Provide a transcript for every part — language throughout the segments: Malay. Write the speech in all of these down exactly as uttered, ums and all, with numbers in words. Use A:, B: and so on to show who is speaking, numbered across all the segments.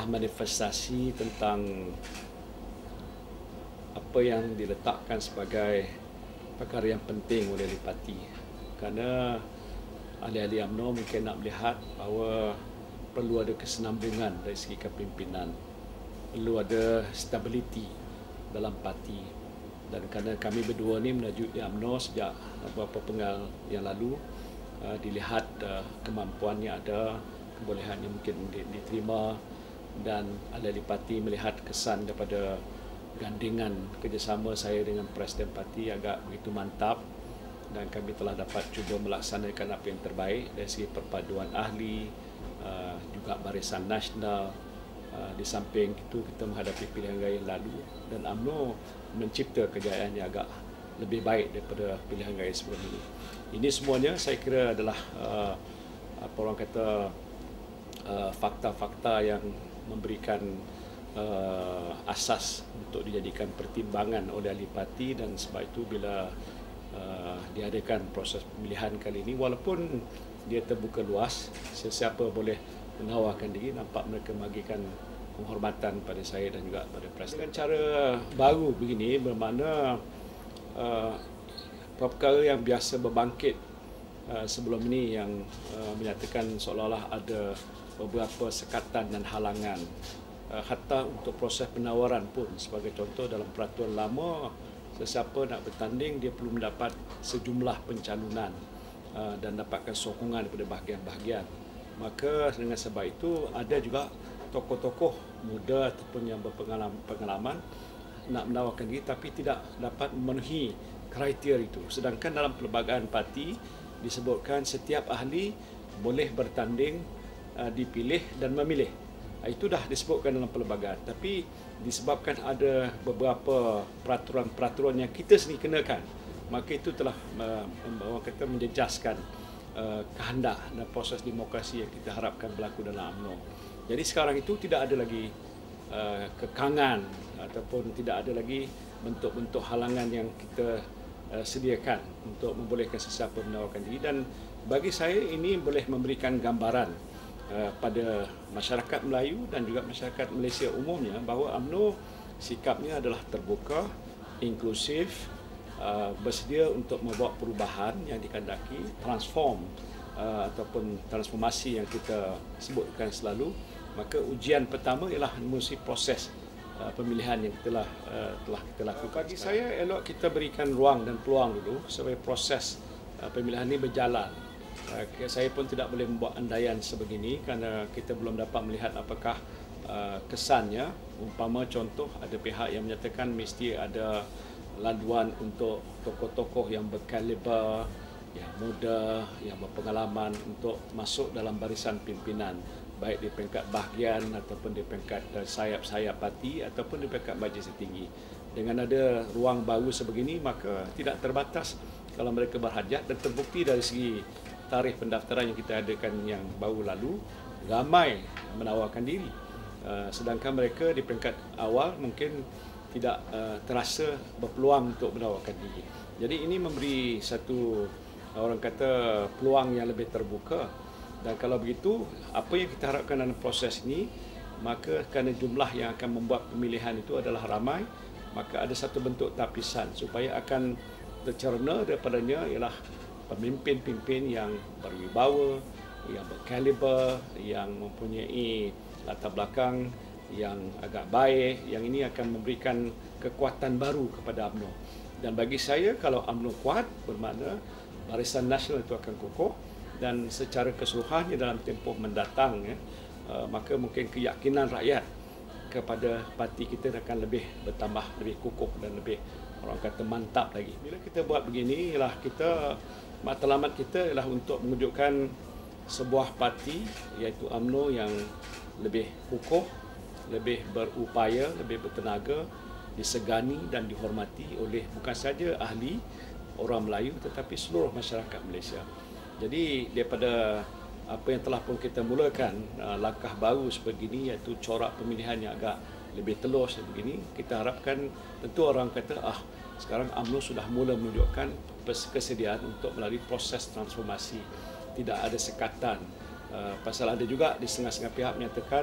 A: manifestasi tentang apa yang diletakkan sebagai perkara yang penting oleh ahli parti. Kerana ahli-ahli U M N O mungkin nak melihat bahawa perlu ada kesenambungan dari segi kepimpinan, perlu ada stability dalam parti. Dan kerana kami berdua ni menajuk U M N O sejak beberapa penggal yang lalu, uh, dilihat uh, kemampuannya ada, kebolehannya mungkin diterima, dan ahli-ahli parti melihat kesan daripada gandingan kerjasama saya dengan Presiden Parti agak begitu mantap, dan kami telah dapat cuba melaksanakan apa yang terbaik dari segi perpaduan ahli, uh, juga Barisan Nasional. Uh, di samping itu kita menghadapi pilihan raya yang lalu, dan U M N O mencipta kejayaan yang agak lebih baik daripada pilihan raya sebelum ini. Ini semuanya saya kira adalah uh, apa orang kata uh, fakta-fakta yang memberikan uh, asas untuk dijadikan pertimbangan oleh ahli parti, dan sebab itu bila uh, diadakan proses pemilihan kali ini, walaupun dia terbuka luas, sesiapa boleh menawarkan diri, nampak mereka bagikan penghormatan pada saya dan juga pada Presiden. Dengan cara baru begini bermakna uh, perkara yang biasa berbangkit uh, sebelum ini yang uh, menyatakan seolah-olah ada beberapa sekatan dan halangan. Uh, hatta untuk proses penawaran pun, sebagai contoh dalam peraturan lama, sesiapa nak bertanding dia perlu mendapat sejumlah pencalonan uh, dan dapatkan sokongan daripada bahagian-bahagian. Maka dengan sebab itu ada juga tokoh-tokoh muda ataupun yang berpengalaman nak menawarkan diri tapi tidak dapat memenuhi kriteria itu. Sedangkan dalam perlembagaan parti disebutkan setiap ahli boleh bertanding, uh, dipilih dan memilih. Itu dah disebutkan dalam perlembagaan, tapi disebabkan ada beberapa peraturan-peraturan yang kita sendiri kenakan, maka itu telah uh, orang kata menjejaskan uh, kehendak dan proses demokrasi yang kita harapkan berlaku dalam U M N O. Jadi sekarang itu tidak ada lagi uh, kekangan ataupun tidak ada lagi bentuk-bentuk halangan yang kita uh, sediakan untuk membolehkan sesiapa menawarkan diri, dan bagi saya ini boleh memberikan gambaran uh, pada masyarakat Melayu dan juga masyarakat Malaysia umumnya bahawa U M N O sikapnya adalah terbuka, inklusif, uh, bersedia untuk membuat perubahan yang dikehendaki, transform uh, ataupun transformasi yang kita sebutkan selalu. Maka ujian pertama ialah melalui proses uh, pemilihan yang telah uh, telah kita lakukan. Bagi saya elok kita berikan ruang dan peluang dulu supaya proses uh, pemilihan ini berjalan. Uh, saya pun tidak boleh membuat andaian sebegini kerana kita belum dapat melihat apakah uh, kesannya. Umpama contoh ada pihak yang menyatakan mesti ada laluan untuk tokoh-tokoh yang berkaliber, yang muda, yang berpengalaman untuk masuk dalam barisan pimpinan, baik di peringkat bahagian ataupun di peringkat sayap-sayap parti ataupun di peringkat majlis tertinggi. Dengan ada ruang baru sebegini, maka tidak terbatas kalau mereka berhajat, dan terbukti dari segi tarikh pendaftaran yang kita adakan yang baru lalu, ramai menawarkan diri. Sedangkan mereka di peringkat awal mungkin tidak terasa berpeluang untuk menawarkan diri. Jadi ini memberi satu, orang kata, peluang yang lebih terbuka. Dan kalau begitu, apa yang kita harapkan dalam proses ini, maka kerana jumlah yang akan membuat pemilihan itu adalah ramai, maka ada satu bentuk tapisan supaya akan tercerna daripadanya ialah pemimpin-pemimpin yang berwibawa, yang berkaliber, yang mempunyai latar belakang yang agak baik, yang ini akan memberikan kekuatan baru kepada U M N O. Dan bagi saya, kalau U M N O kuat, bermakna Barisan Nasional itu akan kukuh, dan secara keseluruhannya dalam tempoh mendatang, ya, uh, maka mungkin keyakinan rakyat kepada parti kita akan lebih bertambah, lebih kukuh dan lebih, orang kata, mantap lagi. Bila kita buat begini, ialah kita, matlamat kita ialah untuk menunjukkan sebuah parti, iaitu U M N O yang lebih kukuh, lebih berupaya, lebih bertenaga, disegani dan dihormati oleh bukan saja ahli, orang Melayu, tetapi seluruh masyarakat Malaysia. Jadi daripada apa yang telah pun kita mulakan, langkah baru sebegini, iaitu corak pemilihan yang agak lebih telus sebegini, kita harapkan, tentu orang kata, ah sekarang U M N O sudah mula menunjukkan kesediaan untuk melalui proses transformasi, tidak ada sekatan. Pasal ada juga di setengah-setengah pihak menyatakan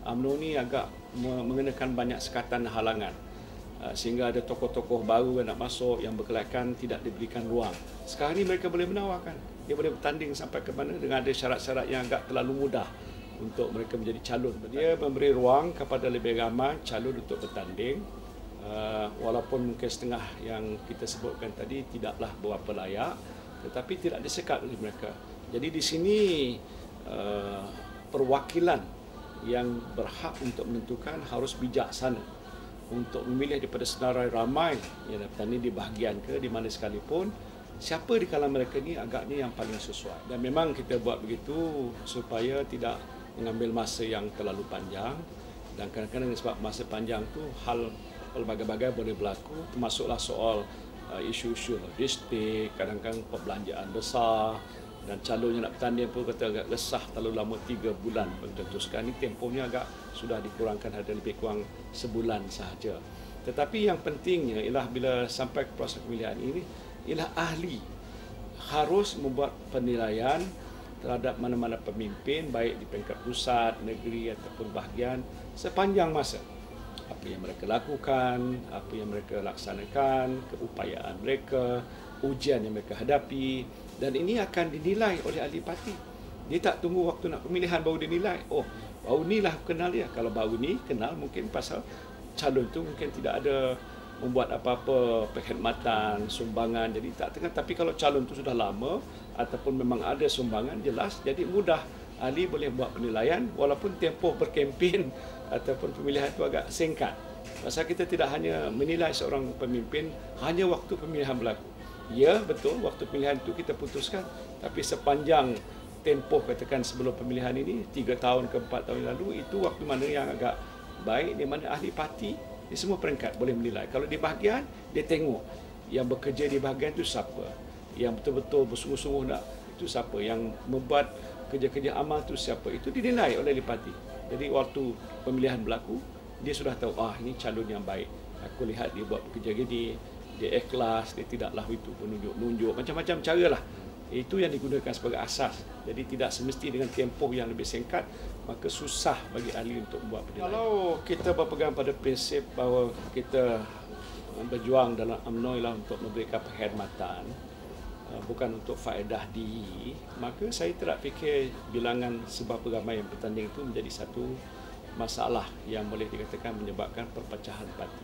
A: U M N O ni agak mengenakan banyak sekatan halangan. Sehingga ada tokoh-tokoh baru yang nak masuk yang berkelayakan tidak diberikan ruang. Sekarang ni mereka boleh menawarkan. Dia boleh bertanding sampai ke mana dengan ada syarat-syarat yang agak terlalu mudah untuk mereka menjadi calon. Dia memberi ruang kepada lebih ramai calon untuk bertanding. Uh, walaupun mungkin setengah yang kita sebutkan tadi tidaklah berapa layak, tetapi tidak disekat oleh mereka. Jadi di sini uh, perwakilan yang berhak untuk menentukan harus bijaksana untuk memilih daripada senarai ramai yang bertanding di bahagian ke di mana sekalipun, siapa di kalangan mereka ni agaknya yang paling sesuai. Dan memang kita buat begitu supaya tidak mengambil masa yang terlalu panjang, dan kadang-kadang sebab masa panjang tu hal pelbagai-bagai boleh berlaku, termasuklah soal uh, isu-isu logistik, kadang-kadang perbelanjaan besar, dan calon yang nak bertanding pun kata agak resah terlalu lama tiga bulan. Tentu sekarang ni tempohnya agak sudah dikurangkan, ada lebih kurang sebulan sahaja. Tetapi yang pentingnya ialah bila sampai ke proses pemilihan ini, ialah ahli harus membuat penilaian terhadap mana-mana pemimpin baik di peringkat pusat, negeri ataupun bahagian sepanjang masa. Apa yang mereka lakukan, apa yang mereka laksanakan, keupayaan mereka, ujian yang mereka hadapi, dan ini akan dinilai oleh ahli parti. Dia tak tunggu waktu nak pemilihan baru dinilai. Oh, baru ni lah kenal dia. Kalau baru ni kenal mungkin pasal calon tu mungkin tidak ada membuat apa-apa perkhidmatan, sumbangan, jadi tak tengah. Tapi kalau calon tu sudah lama ataupun memang ada sumbangan, jelas, jadi mudah ahli boleh buat penilaian walaupun tempoh berkempen ataupun pemilihan itu agak singkat. Pasal kita tidak hanya menilai seorang pemimpin hanya waktu pemilihan berlaku. Ya, betul, waktu pemilihan itu kita putuskan, tapi sepanjang tempoh katakan sebelum pemilihan ini, tiga tahun ke empat tahun lalu, itu waktu mana yang agak baik, di mana ahli parti di semua peringkat boleh menilai. Kalau di bahagian, dia tengok yang bekerja di bahagian itu siapa, yang betul-betul bersungguh-sungguh nak itu siapa, yang membuat kerja-kerja amal itu siapa, itu dinilai oleh ahli parti. Jadi waktu pemilihan berlaku, dia sudah tahu, ah ini calon yang baik, aku lihat dia buat pekerja gini, dia ikhlas, dia tidaklah itu penunjuk-nunjuk, macam-macam cara lah. Itu yang digunakan sebagai asas. Jadi tidak semesti dengan tempoh yang lebih singkat, maka susah bagi ahli untuk membuat penilaian. Kalau kita berpegang pada prinsip bahawa kita berjuang dalam U M N O ialah untuk memberikan perkhidmatan, bukan untuk faedah diri, maka saya tidak fikir bilangan seberapa ramai yang bertanding itu menjadi satu masalah yang boleh dikatakan menyebabkan perpecahan parti.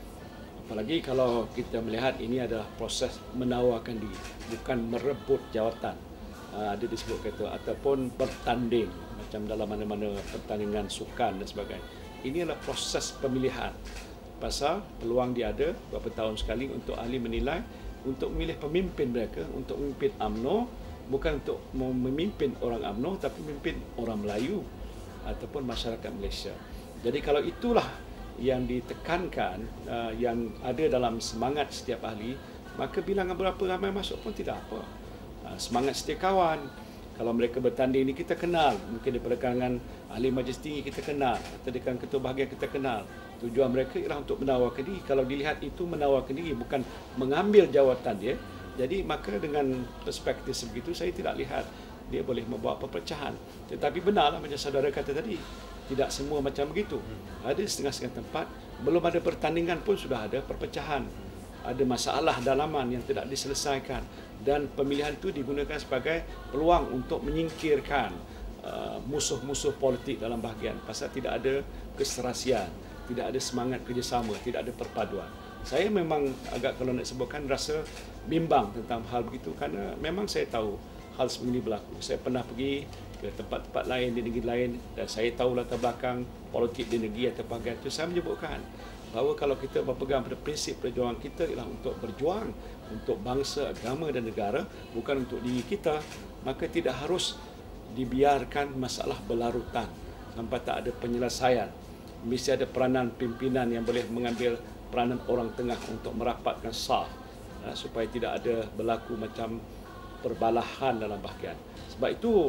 A: Apalagi kalau kita melihat ini adalah proses menawarkan diri, bukan merebut jawatan. Ada disebut kata ataupun bertanding macam dalam mana-mana pertandingan sukan dan sebagainya. Ini adalah proses pemilihan. Pasal peluang dia ada beberapa tahun sekali untuk ahli menilai, untuk memilih pemimpin mereka, untuk memimpin U M N O, bukan untuk memimpin orang U M N O tapi memimpin orang Melayu ataupun masyarakat Malaysia. Jadi kalau itulah yang ditekankan, uh, yang ada dalam semangat setiap ahli, maka bilangan berapa ramai masuk pun tidak apa. Uh, semangat setia kawan, kalau mereka bertanding ini kita kenal, mungkin daripada kalangan ahli majlis tinggi kita kenal, atau di kalangan ketua bahagian kita kenal. Tujuan mereka ialah untuk menawarkan diri. Kalau dilihat itu menawarkan diri, bukan mengambil jawatan dia, jadi maka dengan perspektif sebegitu saya tidak lihat dia boleh membawa perpecahan. Tetapi benarlah macam saudara kata tadi, tidak semua macam begitu. Ada setengah-setengah tempat belum ada pertandingan pun sudah ada perpecahan. Ada masalah dalaman yang tidak diselesaikan, dan pemilihan itu digunakan sebagai peluang untuk menyingkirkan uh, musuh-musuh politik dalam bahagian. Pasal tidak ada keserasian, tidak ada semangat kerjasama, tidak ada perpaduan. Saya memang agak, kalau nak sebutkan, rasa bimbang tentang hal begitu, kerana memang saya tahu hal sebegini berlaku. Saya pernah pergi ke tempat-tempat lain di negeri lain dan saya tahu latar belakang politik di negeri atau bahagian itu. Saya menyebutkan bahawa kalau kita berpegang pada prinsip perjuangan kita ialah untuk berjuang untuk bangsa, agama dan negara, bukan untuk diri kita, maka tidak harus dibiarkan masalah berlarutan sampai tak ada penyelesaian. Mesti ada peranan pimpinan yang boleh mengambil peranan orang tengah untuk merapatkan saf, supaya tidak ada berlaku macam perbalahan dalam bahagian. Sebab itu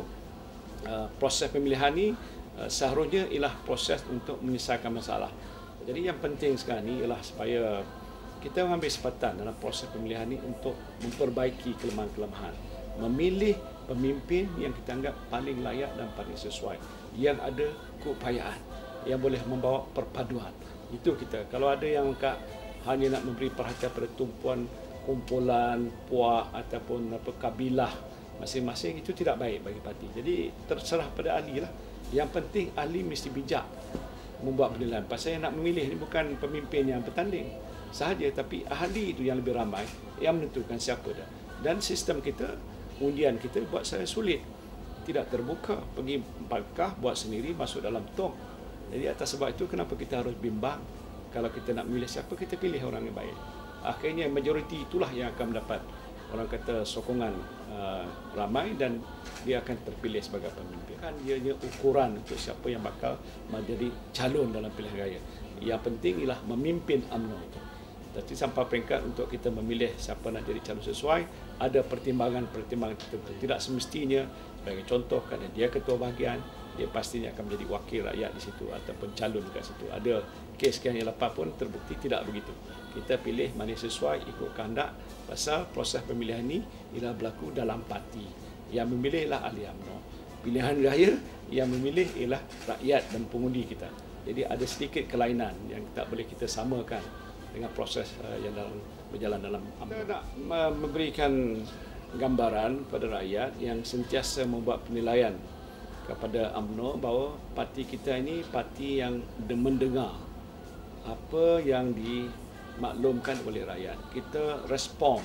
A: uh, proses pemilihan ini uh, seharusnya ialah proses untuk menyelesaikan masalah. Jadi yang penting sekarang ini ialah supaya kita mengambil kesempatan dalam proses pemilihan ini untuk memperbaiki kelemahan-kelemahan. Memilih pemimpin yang kita anggap paling layak dan paling sesuai, yang ada keupayaan. yang boleh membawa perpaduan. Itu kita. Kalau ada yang kak hanya nak memberi perhatian pada tumpuan kumpulan, puak ataupun apa kabilah masing-masing, itu tidak baik bagi parti. Jadi terserah pada ahli lah. Yang penting ahli mesti bijak membuat penilaian. Pasal yang nak memilih ni bukan pemimpin yang bertanding sahaja, tapi ahli itu yang lebih ramai yang menentukan siapa dah. Dan sistem kita, undian kita buat saya sulit. Tidak terbuka. Pergi bakah, buat sendiri, masuk dalam tong. Jadi atas sebab itu kenapa kita harus bimbang. Kalau kita nak memilih siapa, kita pilih orang yang baik. Akhirnya majoriti itulah yang akan mendapat orang kata sokongan uh, ramai dan dia akan terpilih sebagai pemimpin. Kan dia ukuran untuk siapa yang bakal menjadi calon dalam pilihan raya. Yang penting ialah memimpin U M N O itu. Tapi sampai peringkat untuk kita memilih siapa nak jadi calon sesuai, ada pertimbangan-pertimbangan tertentu. Tidak semestinya, sebagai contoh, kerana dia ketua bahagian, dia pastinya akan menjadi wakil rakyat di situ ataupun calon kat situ. Ada kes yang lepas pun terbukti tidak begitu. Kita pilih mana sesuai ikut kehendak, pasal proses pemilihan ini ialah berlaku dalam parti. Yang memilih ialah ahli U M N O. Pilihan raya yang memilih ialah rakyat dan pengundi kita. Jadi ada sedikit kelainan yang tak boleh kita samakan dengan proses uh, yang dalam, berjalan dalam U M N O. Kita nak memberikan gambaran kepada rakyat yang sentiasa membuat penilaian kepada U M N O bahawa parti kita ini parti yang mendengar apa yang dimaklumkan oleh rakyat. Kita respon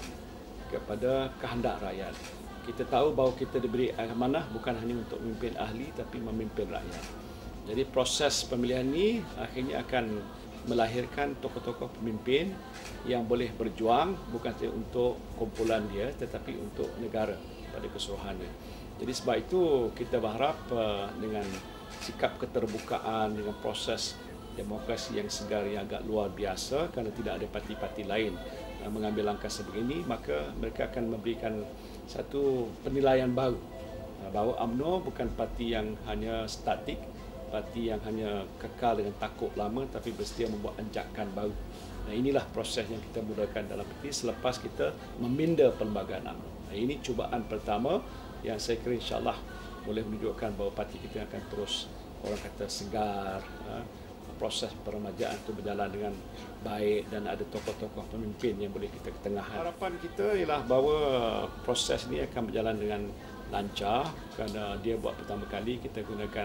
A: kepada kehendak rakyat. Kita tahu bahawa kita diberi amanah bukan hanya untuk memimpin ahli tapi memimpin rakyat. Jadi proses pemilihan ini akhirnya akan melahirkan tokoh-tokoh pemimpin yang boleh berjuang bukan sahaja untuk kumpulan dia tetapi untuk negara pada keseluruhannya. Jadi sebab itu kita berharap uh, dengan sikap keterbukaan, dengan proses demokrasi yang segar yang agak luar biasa, kerana tidak ada parti-parti lain uh, mengambil langkah sebegini, maka mereka akan memberikan satu penilaian baru uh, bahawa U M N O bukan parti yang hanya statik, parti yang hanya kekal dengan takuk lama, tapi bersedia membuat anjakan baru. Nah, inilah proses yang kita mudahkan dalam parti selepas kita meminda perlembagaan U M N O. Nah, ini cubaan pertama yang saya kira insyaAllah boleh menunjukkan bahawa parti kita akan terus orang kata segar, proses peremajaan itu berjalan dengan baik dan ada tokoh-tokoh pemimpin yang boleh kita ketengahkan. Harapan kita ialah bahawa proses ini akan berjalan dengan lancar kerana dia buat pertama kali kita gunakan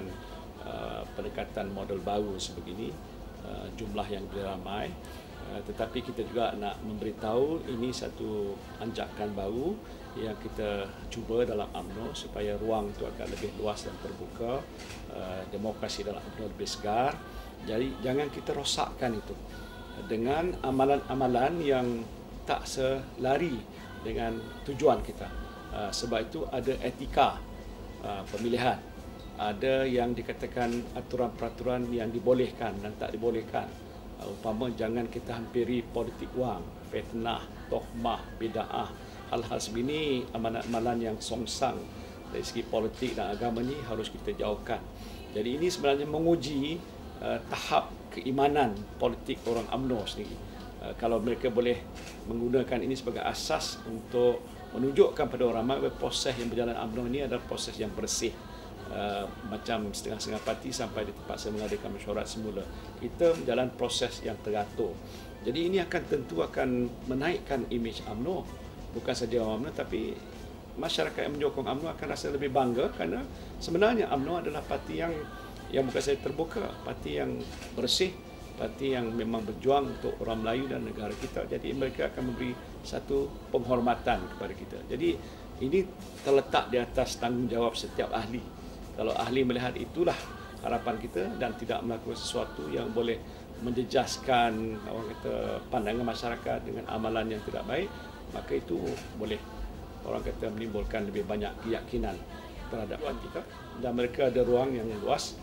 A: uh, pendekatan model baru sebegini, uh, jumlah yang lebih ramai. Uh, tetapi kita juga nak memberitahu ini satu anjakan baru yang kita cuba dalam U M N O supaya ruang itu agak lebih luas dan terbuka, uh, demokrasi dalam U M N O lebih segar. Jadi jangan kita rosakkan itu dengan amalan-amalan yang tak selari dengan tujuan kita. Uh, sebab itu ada etika uh, pemilihan, ada yang dikatakan aturan-peraturan yang dibolehkan dan tak dibolehkan. Uh, umpama jangan kita hampiri politik wang, fitnah, tohmah, bid'ah. Hal-hal sebegini, amalan-amalan yang songsang dari segi politik dan agama ni harus kita jauhkan. Jadi ini sebenarnya menguji uh, tahap keimanan politik orang U M N O sendiri. Uh, kalau mereka boleh menggunakan ini sebagai asas untuk menunjukkan pada orang ramai bahawa proses yang berjalan U M N O ini adalah proses yang bersih. Uh, macam setengah-setengah parti sampai di tempat saya mengadakan mesyuarat semula. Kita berjalan proses yang teratur. Jadi ini akan tentu akan menaikkan imej U M N O. Bukan saja U M N O tapi masyarakat yang menyokong U M N O akan rasa lebih bangga kerana sebenarnya U M N O adalah parti yang yang bukan saja terbuka, parti yang bersih, parti yang memang berjuang untuk orang Melayu dan negara kita. Jadi mereka akan memberi satu penghormatan kepada kita. Jadi ini terletak di atas tanggungjawab setiap ahli. Kalau ahli melihat itulah harapan kita dan tidak melakukan sesuatu yang boleh menjejaskan orang kata pandangan masyarakat dengan amalan yang tidak baik, maka itu boleh orang kata menimbulkan lebih banyak keyakinan terhadap kita dan mereka ada ruang yang luas.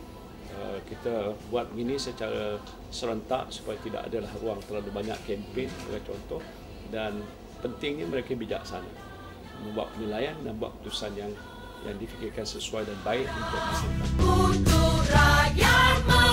A: Kita buat begini secara serentak supaya tidak adalah ruang terlalu banyak kempen sebagai contoh, dan pentingnya mereka bijaksana membuat penilaian dan buat keputusan yang yang difikirkan sesuai dan baik untuk masyarakat.